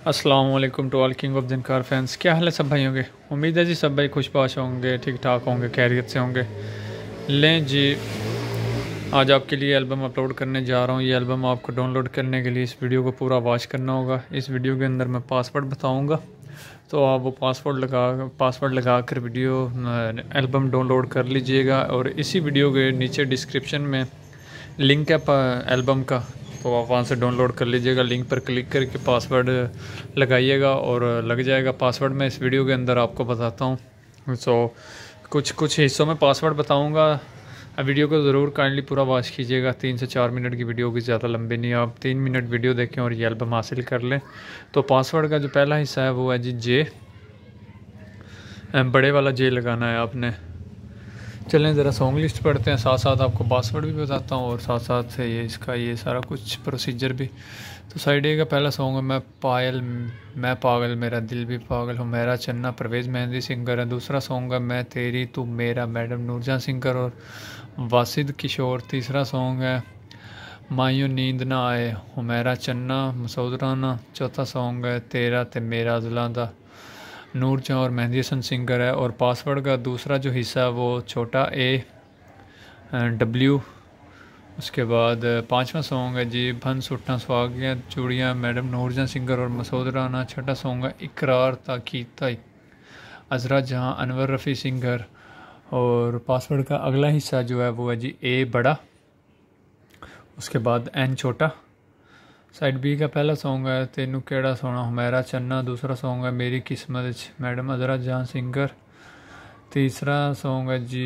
अस्सलाम वालेकुम to all king of जिनकार फैंस। क्या हाल है सब भाइयों के? उम्मीद है जी सब भाई खुशबाश होंगे, ठीक ठाक होंगे, खैरियत से होंगे। लें जी, आज आपके लिए एल्बम अपलोड करने जा रहा हूँ। ये एल्बम आपको डाउनलोड करने के लिए इस वीडियो को पूरा वॉच करना होगा। इस वीडियो के अंदर मैं पासवर्ड बताऊँगा, तो आप वो पासवर्ड लगा कर वीडियो एल्बम डाउनलोड कर लीजिएगा। और इसी वीडियो के नीचे डिस्क्रिप्शन में लिंक है एल्बम का, तो आप वहाँ से डाउनलोड कर लीजिएगा। लिंक पर क्लिक करके पासवर्ड लगाइएगा और लग जाएगा पासवर्ड। मैं इस वीडियो के अंदर आपको बताता हूँ। कुछ हिस्सों में पासवर्ड बताऊँगा। वीडियो को ज़रूर काइंडली पूरा वॉच कीजिएगा। 3 से 4 मिनट की वीडियो होगी, ज़्यादा लंबी नहीं। आप 3 मिनट वीडियो देखें और ये एल्बम हासिल कर लें। तो पासवर्ड का जो पहला हिस्सा है वो है जी जे, बड़े वाला जे लगाना है आपने। चलें ज़रा सॉन्ग लिस्ट पढ़ते हैं, साथ साथ आपको पासवर्ड भी बताता हूँ और साथ साथ ये इसका ये सारा कुछ प्रोसीजर भी। तो साइड ए का पहला सॉन्ग है मैं पागल मेरा दिल भी पागल, हुमैरा चन्ना परवेज़ मेहंदी सिंगर है। दूसरा सॉन्ग है मैं तेरी तू मेरा, मैडम नूरजहां सिंगर और वासिद किशोर। तीसरा सॉन्ग है मायूं नींद ना आए, हुमैरा चन्ना मसूद राना। चौथा सॉन्ग है तेरा ते मेरा ज़लांदा, नूरजहां और मेहंदी हसन सिंगर है। और पासवर्ड का दूसरा जो हिस्सा है वो छोटा ए डब्ल्यू। उसके बाद पांचवा सॉन्ग है जी भन सुट्टा सुहागियाँ चूड़ियाँ, मैडम नूरजहां सिंगर और मसूद राना। छठा सॉन्ग है इकरार ताकीता, अजरा जहां अनवर रफ़ी सिंगर। और पासवर्ड का अगला हिस्सा जो है वो है जी ए बड़ा, उसके बाद एन छोटा। साइड बी का पहला सॉन्ग है तेनू केड़ा सोना, हुमैरा चन्ना। दूसरा सॉन्ग है मेरी किस्मत, मैडम अजरा जहां सिंगर। तीसरा सॉन्ग है जी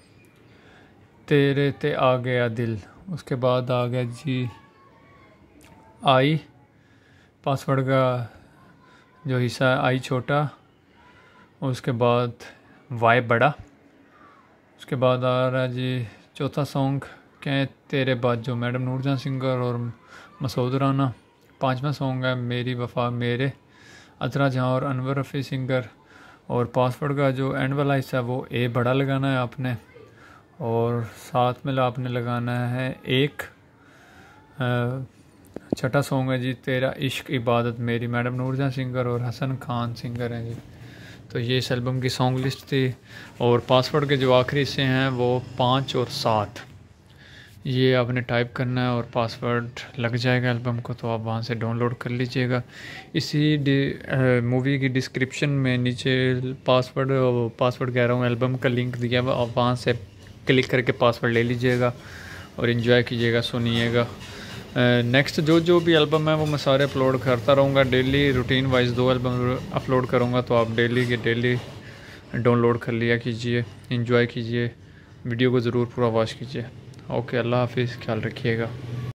तेरे ते आ गया दिल। उसके बाद आ गया जी आई। पासवर्ड का जो हिस्सा है आई छोटा, उसके बाद वाई बड़ा। उसके बाद आ रहा है जी चौथा सॉन्ग क्या तेरे बाद जो, मैडम नूरजहां सिंगर और मसूद राना। पांचवा सॉन्ग है मेरी वफा मेरे, अजरा जहां और अनवर रफ़ी सिंगर। और पासवर्ड का जो एंड वाला हिस्सा है वो ए बड़ा लगाना है आपने, और साथ में आपने लगाना है एक। छठा सॉन्ग है जी तेरा इश्क इबादत मेरी, मैडम नूरजहां सिंगर और हसन खान सिंगर हैं जी। तो ये इस एल्बम की सॉन्ग लिस्ट थी। और पासवर्ड के जो आखिरी हिस्से हैं वो 5 और 7, ये आपने टाइप करना है और पासवर्ड लग जाएगा एल्बम को, तो आप वहाँ से डाउनलोड कर लीजिएगा। इसी मूवी की डिस्क्रिप्शन में नीचे पासवर्ड कह रहा हूँ, एल्बम का लिंक दिया हुआ, आप वहाँ से क्लिक करके पासवर्ड ले लीजिएगा और इन्जॉय कीजिएगा, सुनिएगा। नेक्स्ट जो भी एल्बम है वो मैं सारे अपलोड करता रहूँगा daily. Routine wise 2 album upload करूँगा, तो आप डेली के डेली डाउनलोड कर लिया कीजिए, इन्जॉय कीजिए, वीडियो को ज़रूर पूरा वॉच कीजिए। ओके, अल्लाह हाफिज़, ख्याल रखिएगा।